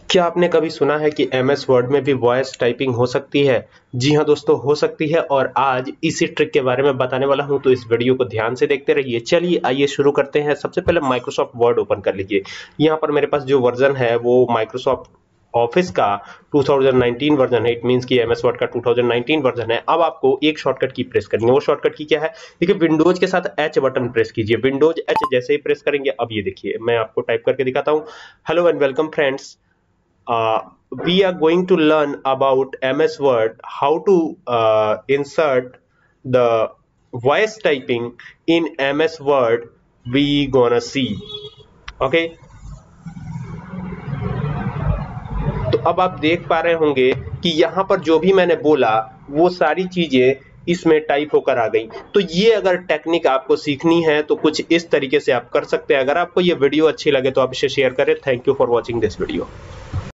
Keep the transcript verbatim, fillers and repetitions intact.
क्या आपने कभी सुना है कि एम एस वर्ड में भी वॉइस टाइपिंग हो सकती है? जी हाँ दोस्तों, हो सकती है और आज इसी ट्रिक के बारे में बताने वाला हूं, तो इस वीडियो को ध्यान से देखते रहिए। चलिए आइए शुरू करते हैं। सबसे पहले माइक्रोसॉफ्ट वर्ड ओपन कर लीजिए। यहाँ पर मेरे पास जो वर्जन है वो माइक्रोसॉफ्ट ऑफिस का टू थाउजेंड नाइनटीन वर्जन है। इट मींस कि एम एस वर्ड का टू थाउजेंड नाइनटीन वर्जन है। अब आपको एक शॉर्टकट की प्रेस करनी है। वो शॉर्टकट की क्या है? देखिए, विंडोज के साथ एच बटन प्रेस कीजिए। विंडोज एच जैसे ही प्रेस करेंगे, अब ये देखिए, मैं आपको टाइप करके दिखाता हूँ। Hello and welcome friends, uh, we are going to learn about M S Word, how to uh, insert the voice typing in M S Word. We gonna see. Okay. तो अब आप देख पा रहे होंगे कि यहाँ पर जो भी मैंने बोला वो सारी चीजें इसमें टाइप होकर आ गई। तो ये अगर टेक्निक आपको सीखनी है तो कुछ इस तरीके से आप कर सकते हैं। अगर आपको ये वीडियो अच्छी लगे तो आप इसे शेयर करें। Thank you for watching this video.